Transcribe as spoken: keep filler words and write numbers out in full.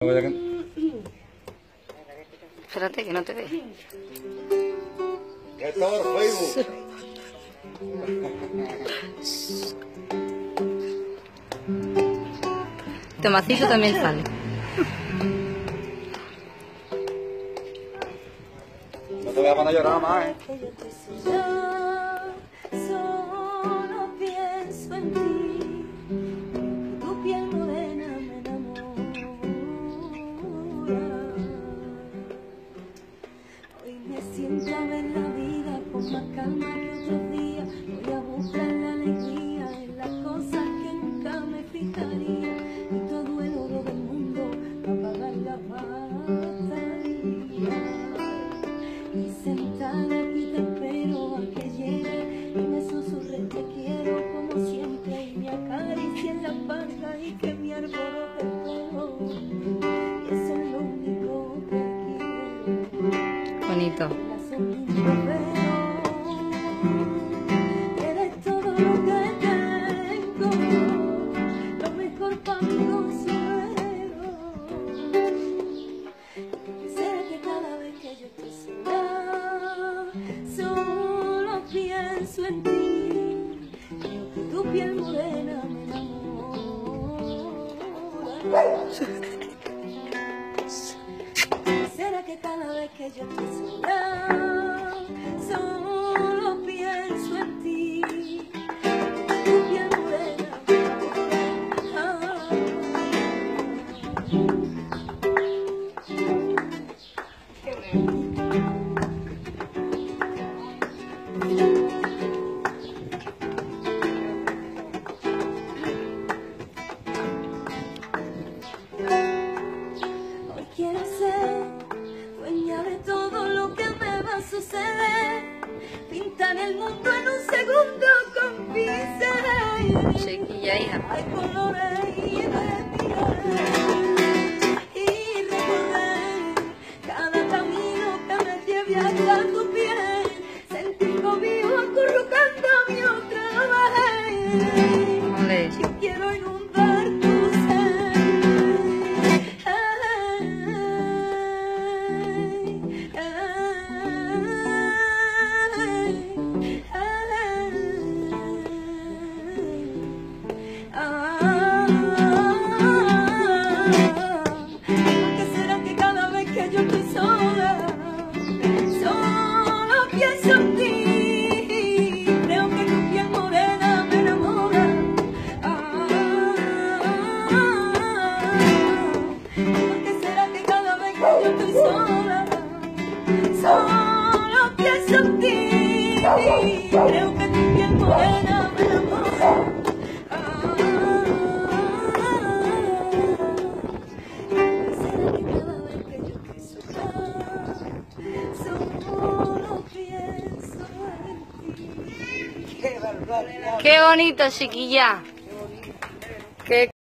Espérate que no te ve. Esto es Facebook. Tomacito también sale. No te voy a poner a llorar más, ¿eh? Solo pienso en ti, tu piel morena me enamora. Hoy me siento a ver la vida con más calma que otros días. Voy a buscar la alegría en las cosas que nunca me fijaría, y todo el oro del mundo para pagar la batería. Y sentada aquí te espero a que llegue y me susurre te quiero como siempre, y me acaricie en la espalda y que mi alborote el pelo. Y eso es lo único que quiero. Bonito. La sonrisa veo, eres todo lo que tengo, lo mejor para mi consuelo. Quisiera que cada vez que yo estoy sola, solo pienso en ti, creo que tu piel morena me enamora. Quisiera que cada vez que yo estoy sola, solo pienso en ti, tu piel morena me enamora. Hoy quiero ser dueña de todo lo que me va a suceder, pintar el mundo en un segundo con pincel. Chiquilla, hija. Hay colores y respirar y recorrer cada camino que me lleve hasta tu piel, sentir conmigo acurrucándome otra vez. Ole. Yo quiero inundar tu ser. ¿Por qué será que cada vez que yo estoy sola, solo pienso en ti? Creo que tu piel morena me enamora. ¿Por qué será que cada vez que yo estoy sola, solo pienso en ti? Creo que tu piel morena me enamora. Será que cada vez que yo estoy sola, solo pienso en ti. Qué bonito, chiquilla. Qué